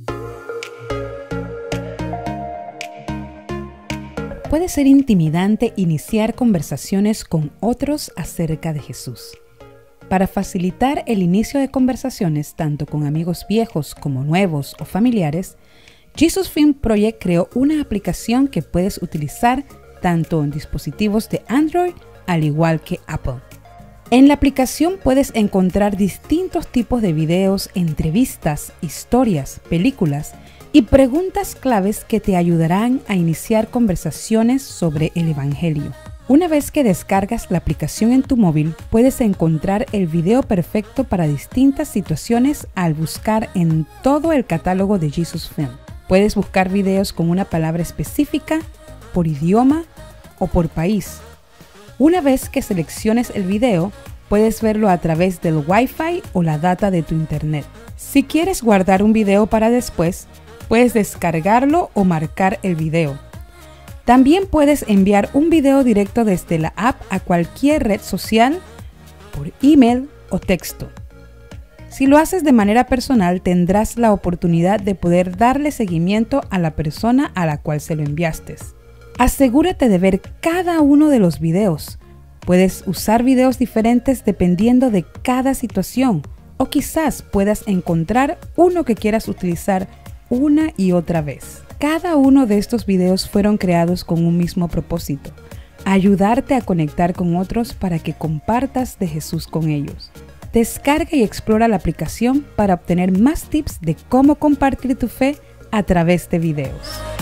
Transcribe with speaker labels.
Speaker 1: Puede ser intimidante iniciar conversaciones con otros acerca de Jesús. Para facilitar el inicio de conversaciones tanto con amigos viejos como nuevos o familiares, Jesus Film Project creó una aplicación que puedes utilizar tanto en dispositivos de Android al igual que Apple. En la aplicación puedes encontrar distintos tipos de videos, entrevistas, historias, películas y preguntas claves que te ayudarán a iniciar conversaciones sobre el Evangelio. Una vez que descargas la aplicación en tu móvil, puedes encontrar el video perfecto para distintas situaciones al buscar en todo el catálogo de Jesus Film. Puedes buscar videos con una palabra específica, por idioma o por país. Una vez que selecciones el video, puedes verlo a través del Wi-Fi o la data de tu internet. Si quieres guardar un video para después, puedes descargarlo o marcar el video. También puedes enviar un video directo desde la app a cualquier red social, por email o texto. Si lo haces de manera personal, tendrás la oportunidad de poder darle seguimiento a la persona a la cual se lo enviaste. Asegúrate de ver cada uno de los videos. Puedes usar videos diferentes dependiendo de cada situación, o quizás puedas encontrar uno que quieras utilizar una y otra vez. Cada uno de estos videos fueron creados con un mismo propósito: ayudarte a conectar con otros para que compartas de Jesús con ellos. Descarga y explora la aplicación para obtener más tips de cómo compartir tu fe a través de videos.